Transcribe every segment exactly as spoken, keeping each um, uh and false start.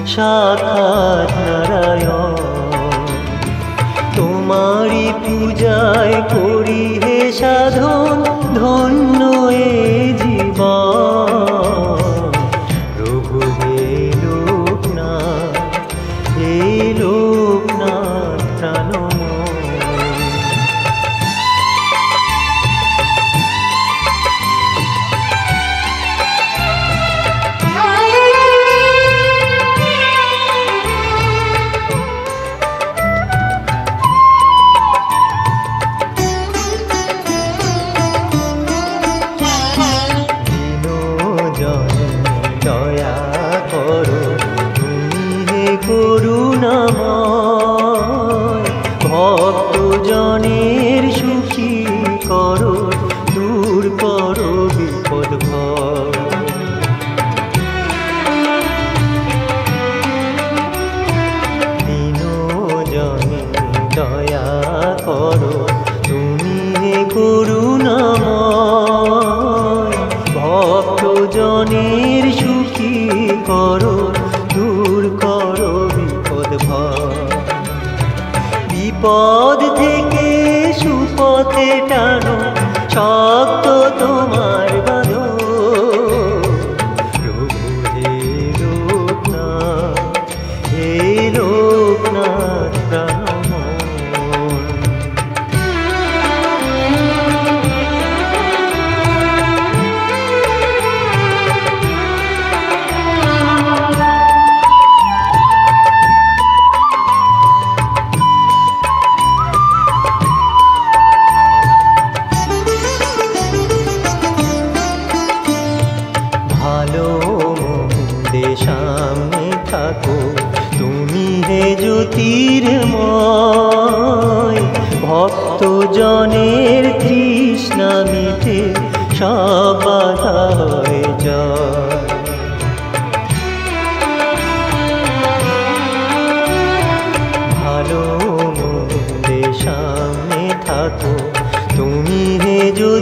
সাক্ষাৎ নারায়ণ। তোমারি পূজায় করি হে সাধন, ধন্য এ জীবন। প্রভু হে লোকনাথ, হে লোকনাথ প্রাণময়। দয়া করো তুমি হে করুণাময়, ভক্ত জনের সুখী করো, দূর করো বিপদ ভয়। দীনজনে দয়া করো তুমি হে করুণাময়, ভক্ত জনের সুখী করো, দূর করো বিপদ ভয়। বিপদ থেকে সুপথে টানো, শক্ত তোমার বাঁধো। প্রভু হে লোকনাথ, হে লোকনাথ প্রাণময়। ভালো মন্দে সামনে থাকো তুমি হে জ্যোতির্ময়, ভক্ত জনের তৃষ্ণা মিটে সব বাধা হয়ে যায়। ভালো মন্দে সামনে থাকো তুমি হে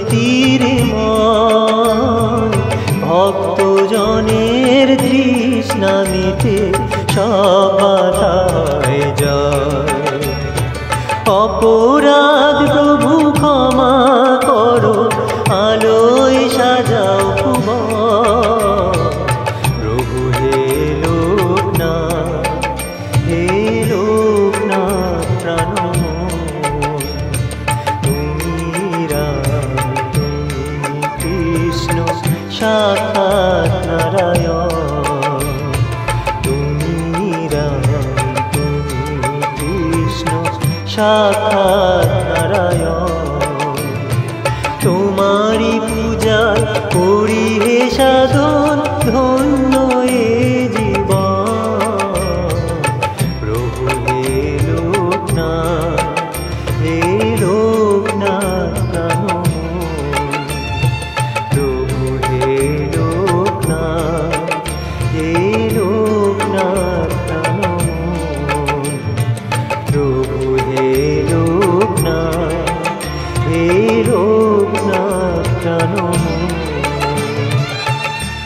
জ্যোতির্ময়, ভক্ত জনের তৃষ্ণা মিটে সব বাধা হয়ে যায়। অপরাধ প্রভু ক্ষমা করো, আলোয় সাজাও ভুবন। প্রভু হে লোকনাথ, হে লোকনাথ প্রাণময়। তুমি রাম, তুমি কৃষ্ণ, সাক্ষাৎ নারায়ণ। তুমি রাম, তুমি কৃষ্ণ, সাক্ষাৎ নারায়ণ। তোমারি পূজায় করি হে সাধন, ধন্য এ জীবন। প্রভু হে লোকনাথ, হে লোকনাথ প্রাণময়। প্রভু হে লোকনাথ, হে লোকনাথ প্রাণময়। প্রভু হে লোকনাথ, হে লোকনাথ প্রাণময়।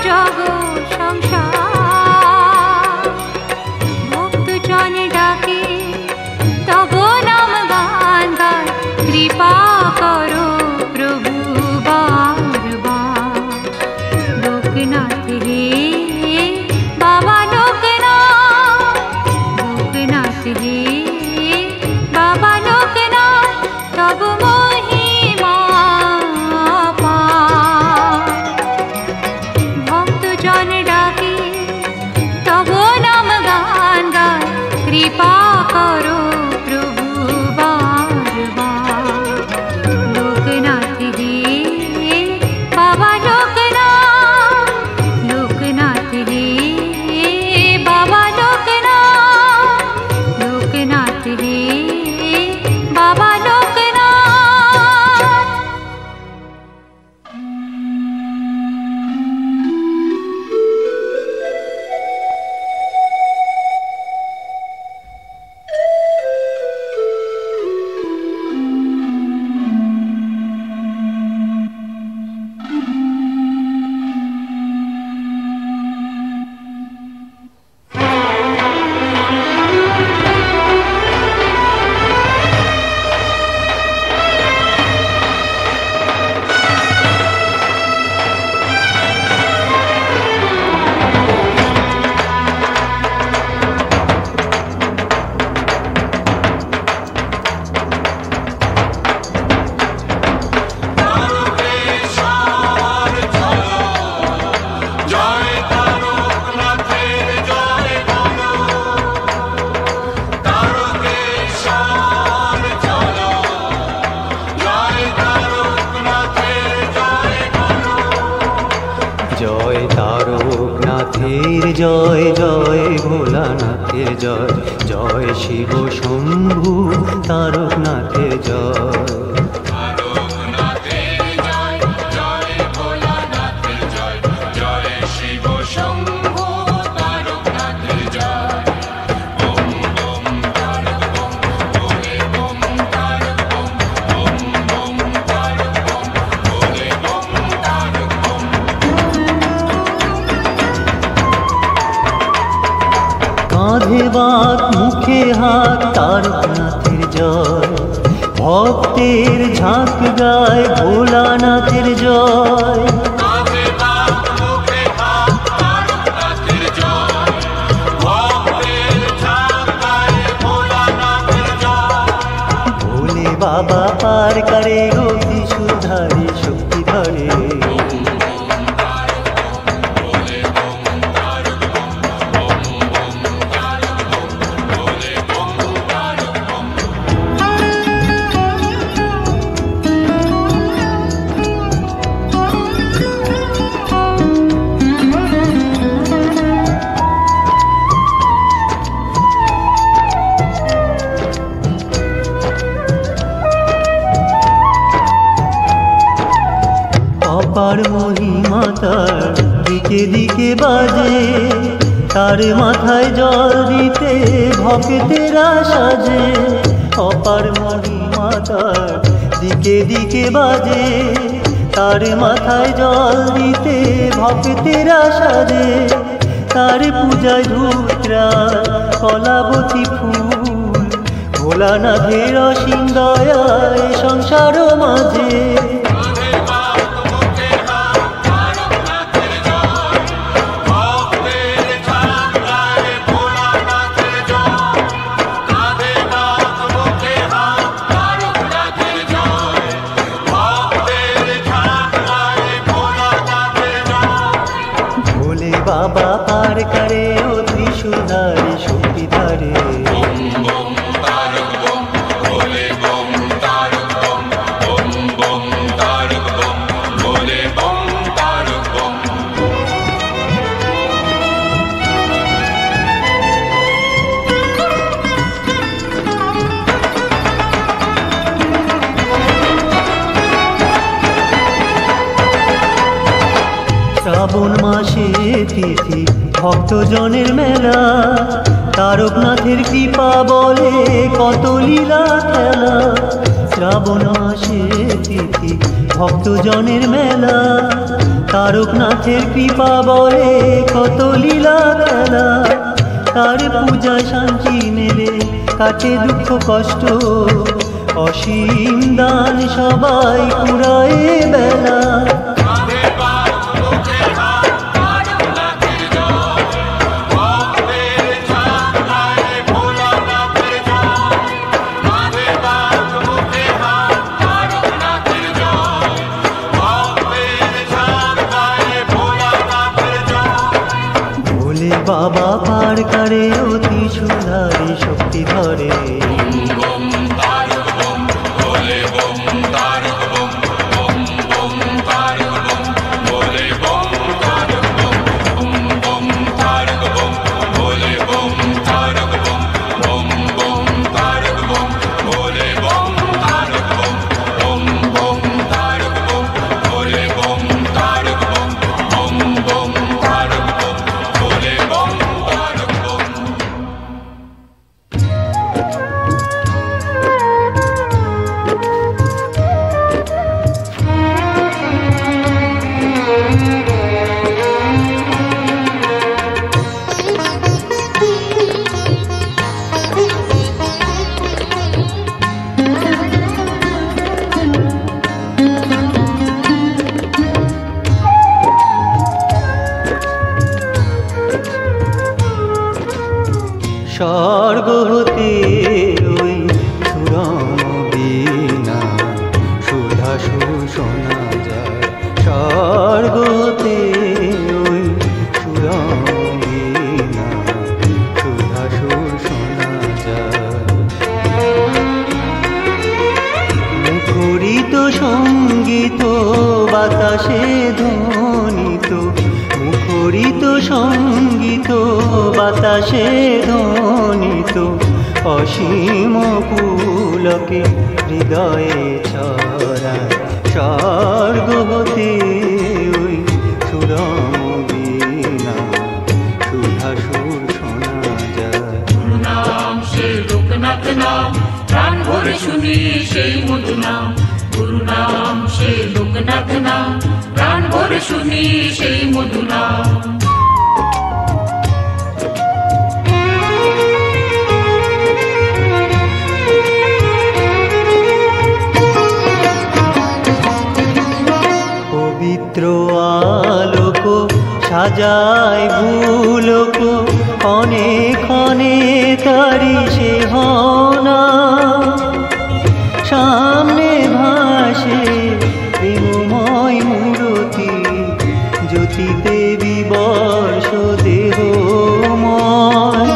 জগৎ সংসার ভক্তজন ডাকে তব নাম গান গায় কৃপা করো প্রভু বারবার লোকনাথ হে বাবা লোকনাথ লোকনাথ হে বাবা লোকনাথ তব মহিমা পার ভক্তজন ডাকে তব নাম গান গায় কৃপা করো প্রভু বারবার লোকনাথ হে বাবা লোকনাথ লোকনাথ হে বাবা লোকনাথ লোকনাথ হে বাবা লোকনাথ। জয় তারকনাথের জয় জয় ভোলানাথের জয় জয় শিব শম্ভু তারকনাথের জয় কাঁধে বাত মুখে হাত তারকনাথের জয় ভক্তের ঝাঁক গায় ভোলানাথের জয় ভোলে বাবা পার করে গো ত্রিশূলধারী শক্তিধরে অপার মহিমা তার দিকে দিকে বাজে তার মাথায় জল দিতে ভক্তেরা সাজে অপার মহিমা তার দিকে দিকে বাজে তার মাথায় জল দিতে ভক্তেরা সাজে তার পূজায় ধূত্রা কলাবতী ফুল ভোলানাথের অসীম দয়ায় সংসার মাঝে বাবা পার করে ও ত্রিশূলধারী শক্তিধরে শ্রাবণ মাসে তিথি ভক্তজনের মেলা তারকনাথের কৃপা বলে কত লীলা খেলা শ্রাবণ মাসে তিথি ভক্তজনের মেলা তারকনাথের কৃপা বলে কত লীলা খেলা, তার পূজা শান্তি মেলে কাটে দুঃখ কষ্ট, অসীম দান সবাই কুড়ায় বেলা। বাবা পার করে অতি সুধারি শক্তি ধরে, স্বর্গ হতে ওই সুরম বীণা সুধা সুর শোনা যায়, স্বর্গ হতে ওই সুরম বীণা সুধা সুর শোনা যায়। মুখরিত সঙ্গীত বাতাসে ধ্বনিত, মুখরিত সঙ্গীত বাতাসে ধ্বনিত, অসীম পুলকে হৃদয়ে ছড়ায়, স্বর্গ হতে ওই সুরম বীণা সুধা সুর শোনা যায়। নাম সে লোকনাথ নাম প্রাণ ভরে শুনি সেই মধু নাম, গুরু নাম সে লোকনাথ নাম প্রাণ ভরে শুনি সেই মধু নাম। পবিত্র আলোক সাজায় ভুলোক, ক্ষণে ক্ষণে তারি সে হনা, সামনে ভাসে প্রেমময় মূরতি, জ্যোতিতে বিবর্ষ দেহময়।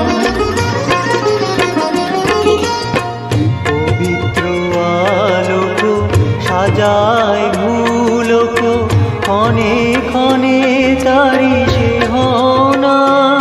পবিত্র আলোক সাজায় ভুলোক, ক্ষণে ক্ষণে তারি সে হনা,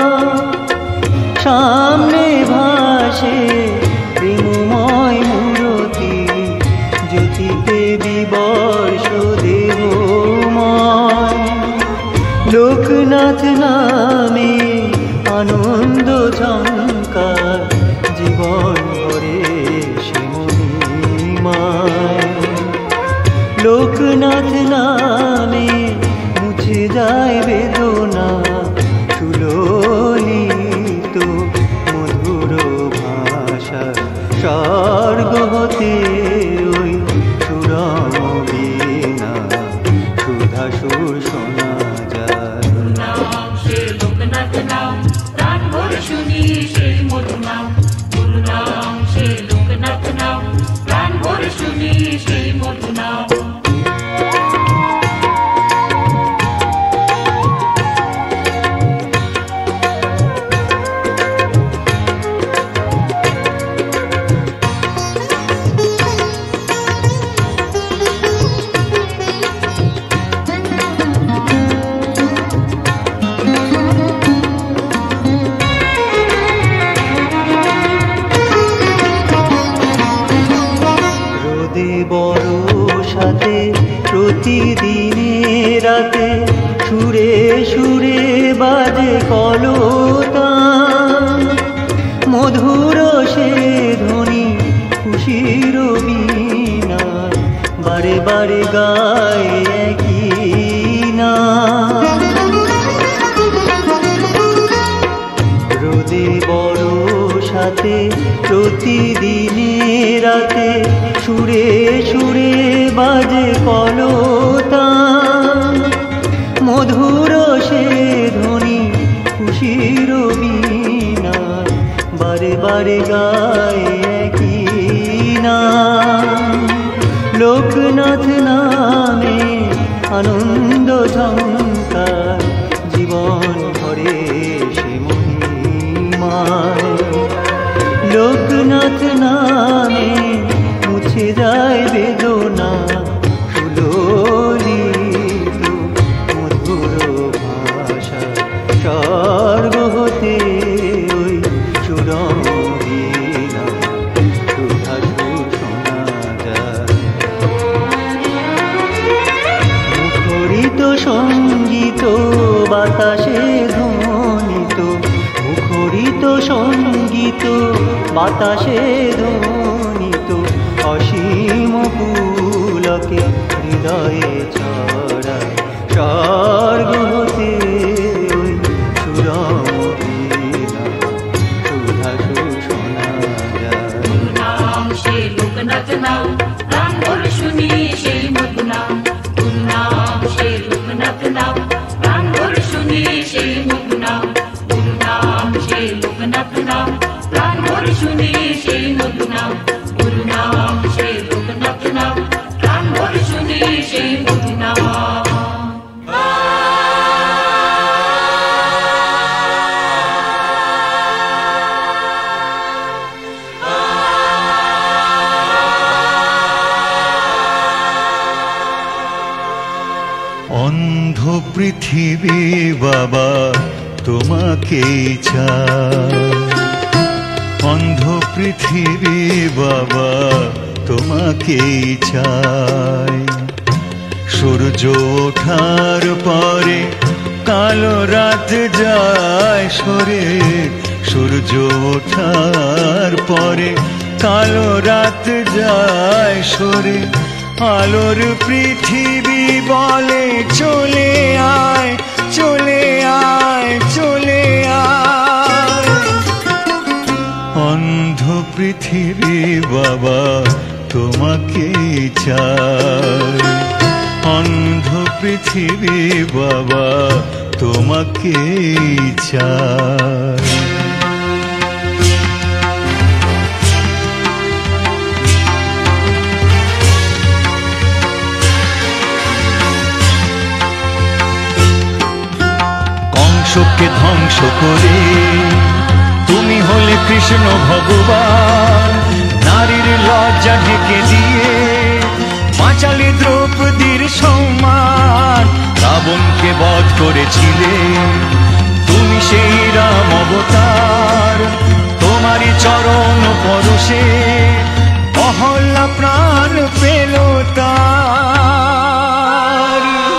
সামনে ভাসে প্রেমময় মূরতি, জ্যোতিতে বিবর্ষ দেহময়। লোকনাথ নামে আনন্দ ঝঙ্কার, জীবন ভরে সে মহিমায়। লোকনাথ নামে মুছে যায় বেদনা, সুললিত মধুর ভাষা, স্বর্গ হতে ওই সুরম বীণা সুধা সুর শোনা যায়। নাম সে লোকনাথ নাম প্রাণ ভরে শুনি সেই মধু নাম, গুরু নাম সে লোকনাথ নাম প্রাণ ভরে শুনি সেই মধু নাম। বরসাতে প্রতিদিনে রাতে সুরে সুরে বাজে কলতান, মধুর সে ধ্বনি খুশির বীণা, বারে বারে গায় একই নাম। তাতে প্রতিদিনে রাতে সুরে সুরে বাজে কলতান, মধুর সে ধ্বনি খুশির বীণায় বারে বারে গায়ে একই নাম। লোকনাথ নামে আনন্দ ঝঙ্কার, জীবন ভরে সে মহিমায়। লোকনাথ নামে মুছে যায় বেদনা, সুললিত মধুর ভাষা স্বর্গ হতে ওই সুরঙ্গিনা সুধাসুর শোনা যায়। মুখরিত সঙ্গীত বাতাসে ধ্বনিত, মুখরিত সঙ্গীত বাতাসে ধ্বনিত, অসীম পুলকে হৃদয়ে ছড়ায় স্বর্গ হতে ওই সুরঙ্গিনা সুধাসুর শোনা যায়। নাম সে লোকনাথ নাম, প্রাণ ভরে শুনি সেই মধু নাম। গুরু নাম সে লোকনাথ নাম, প্রাণ ভরে শুনি সেই মধু নাম। গুরু নাম সে লোকনাথ নাম, প্রাণ ভরে শুনি সেই মধু নাম। গুরু নাম সে লোকনাথ নাম, প্রাণ ভরে শুনি সেই মধু নাম। অন্ধ পৃথিবী বাবা তোমাকেই চায়, অন্ধ পৃথিবী বাবা তোমাকেই চায়। সূর্য ওঠার পরে কালো রাত যায় সরে, সূর্য ওঠার পরে কালো রাত যায় সরে। আলোর পৃথিবী বলে চলে আয়, চলে আয়, চলে আয়। অন্ধ পৃথিবী বাবা তোমাকেই চায়, অন্ধ পৃথিবী বাবা তোমাকেই চায়। কংসকে ধ্বংস করে তুমি হলে কৃষ্ণ ভগবান, নারীর লজ্জা ঢেকে দিয়ে বাঁচালে দ্রৌপদীর সম্মান। রাবণকে বধ করেছিলে তুমি সেই রাম অবতার, তোমারই চরণ পরশে অহল্যা প্রাণ পেল তার।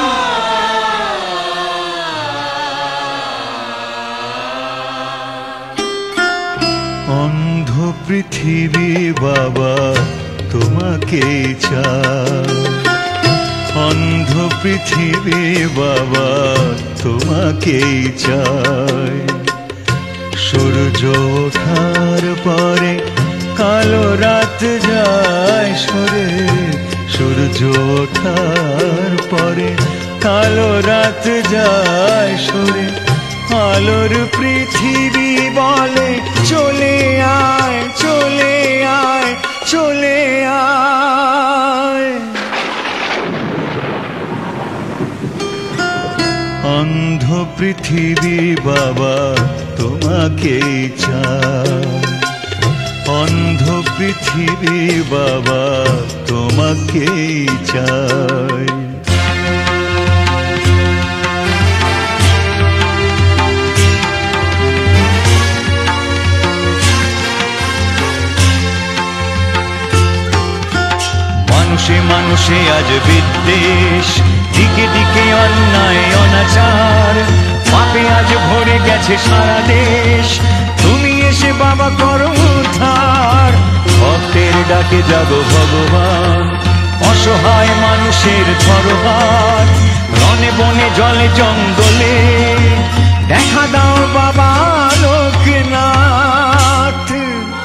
অন্ধ পৃথিবী বাবা তোমাকেই চায়, অন্ধ পৃথিবী বাবা তোমাকেই চায়। সূর্য ওঠার পরে কালো রাত যায় সরে, সূর্য ওঠার পরে কালো রাত যায় সরে। আলোর পৃথিবী বলে চলে আয়, চলে আয়, চলে আয়। অন্ধ পৃথিবী বাবা তোমাকেই চায়, অন্ধ পৃথিবী বাবা তোমাকেই চায়। মানুষে মানুষে আজ বিদ্বেষ, দিকে দিকে অন্যায় অনাচার, পাপে আজ ভরে গেছে সারা দেশ। তুমি এসে বাবা করো উদ্ধার, ভক্তের ডাকে জাগো ভগবান। অসহায় মানুষের ধরোহার, রণে বনে জলে জঙ্গলে দেখা দাও বাবা লোকনাথ।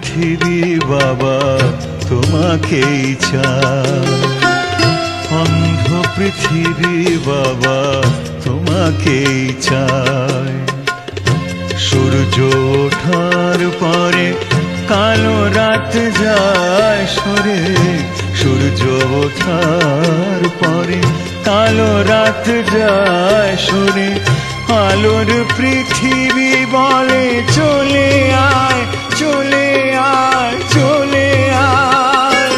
পৃথিবী বাবা তোমাকেই চায়, অন্ধ পৃথিবী বাবা তোমাকেই চায়। সূর্য ওঠার পরে কালো রাত যায় সরে, সূর্য ওঠার পরে কালো রাত যায় সরে, আলোর পৃথিবী বলে চলে আয় চলে আয় চলে আয়।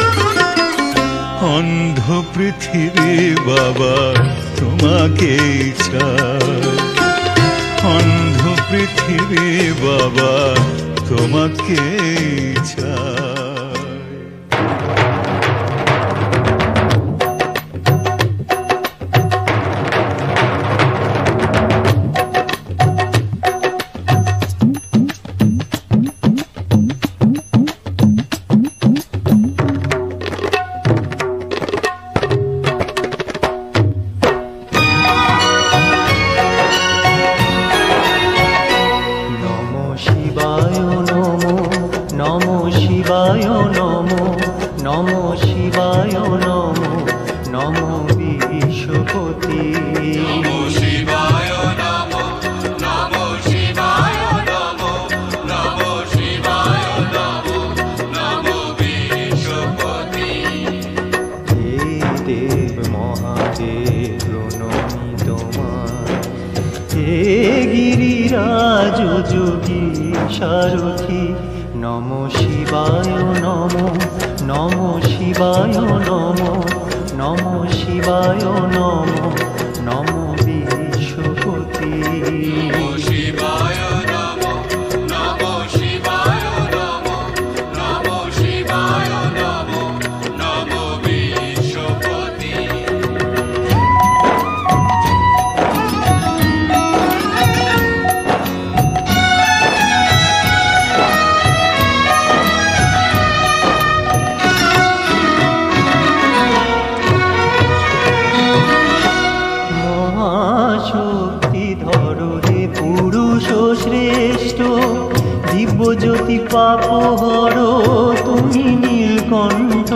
অন্ধ পৃথিবী বাবা তোমাকেই চায়, অন্ধ পৃথিবী বাবা তোমাকেই চায়। গিরিরাজ যোগী সারথি নম শিবায় নম, নম শিবায় নম, নম শিবায় নম, নম বিশ্বপতি। শিবায় নম, নম শিবায় নম, নম শিবায় নম, নম বিশ্বপতি। শ্রেষ্ঠ দিব্যজ্যোতি পাপহর তুমি নীলকণ্ঠ,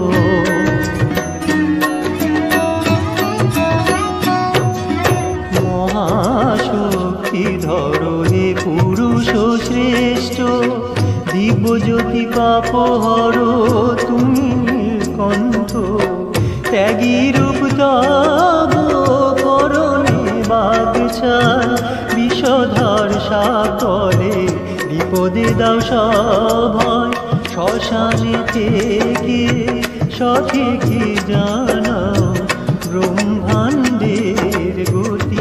মহাশক্তিধর হে পুরুষ শ্রেষ্ঠ দিব্যজ্যোতি পাপহর তুমি নীলকণ্ঠ। ত্যাগী রূপ তব করণে বাগছাল বিষধর সাকলে বিপদে দাও সভয়। শ্মশানে থেকে সঠিকে জানাও ব্রহ্মাণ্ডের গতি।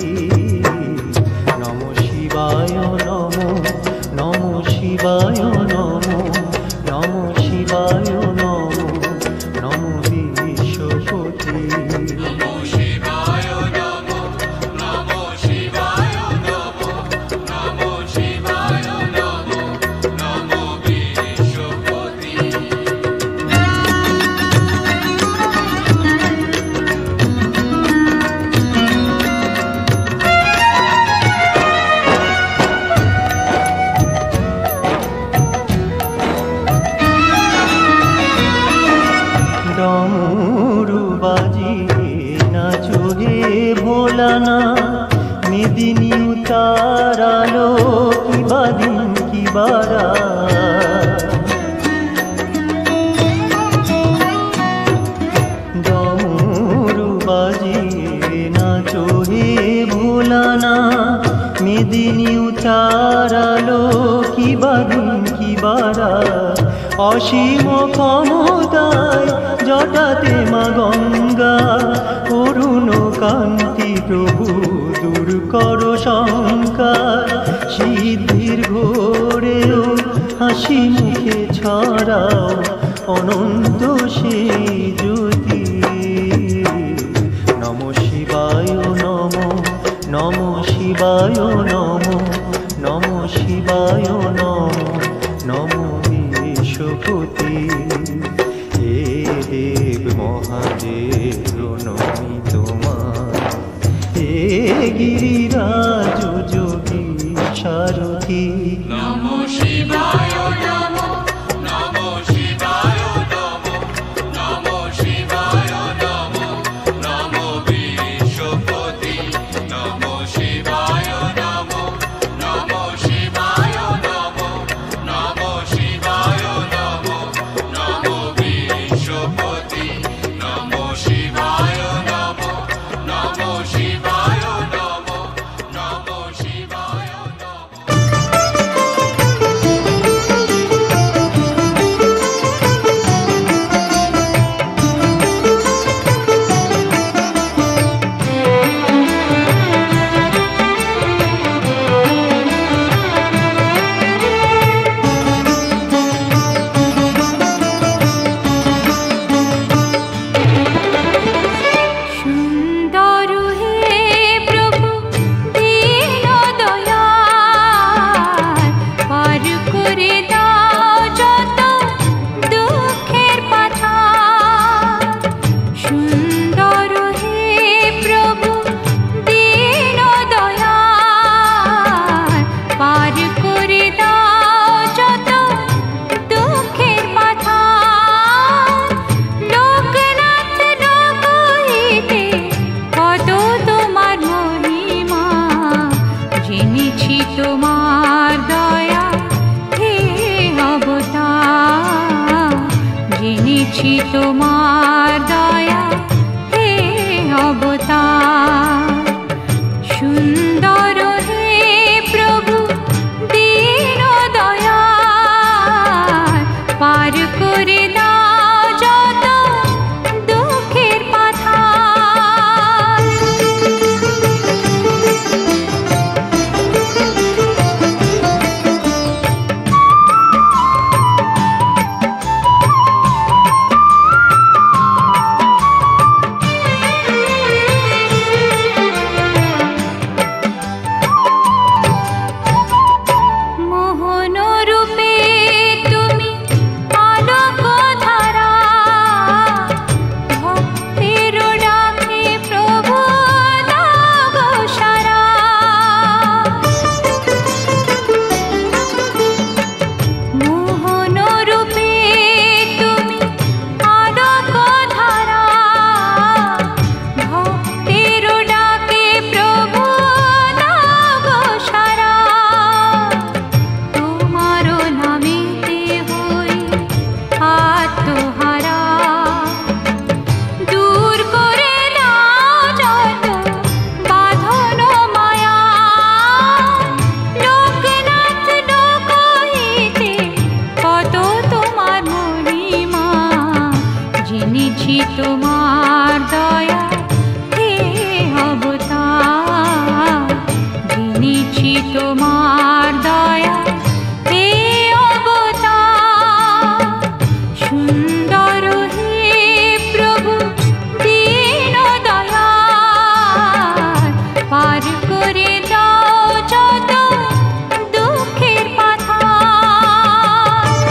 নম শিবায় নম, নম শিবায় নম, নম শিবায় নম, নম বিশ্বপতি। ডমরু বাজিয়ে নাচো হে ভোলানা, মেদিনী উতারালো কিবা দিন কিবা রাত। ডমরু বাজিয়ে নাচো হে ভোলানা, মেদিনী উতারালো কিবা দিন কিবা রাত। অসীম ক্ষমতায় জটাতে মা গঙ্গা, অরুণ কান্তি প্রভু দূর কর শঙ্কা। সিদ্ধির ঘোরেও হাসি মুখে ছড়াও অনন্ত সেই জ্যোতি। নম শিবায় নম, নম শিবায় নম, নম শিবায় নম, নম বিশ্বপতি। হে দেব মহাদেব প্রণমি তোমার, হে গিরিরাজ যোগী সারথি। নম শিবায় নম। জেনেছি তোমার দয়া হে অবতার, সুন্দর হে প্রভু দীন দয়াল, পার করে দাও যত দুঃখের পাথার। মোহন রূপে তুমি আলোক ধারা, ভক্তের ডাকে প্রভু দাও গো সাড়া। মোহন রূপে তুমি আলোক ধারা, ভক্তের ডাকে প্রভু দাও গো সাড়া। তোমার নামেতে হই আত্মহারা, দূর করে দাও যত বাঁধন মায়া। লোকনাথ লোক হইতে কত তোমার মহিমা, জেনেছি তোমার দয়া হে অবতার, জেনেছি তোমার দয়া হে অবতার, সুন্দর হে প্রভু দীন দয়াল, পার করে দাও যত দুঃখের পাথার।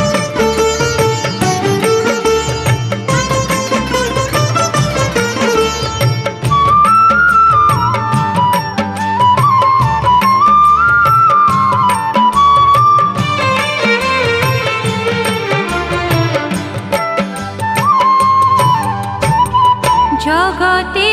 জগতে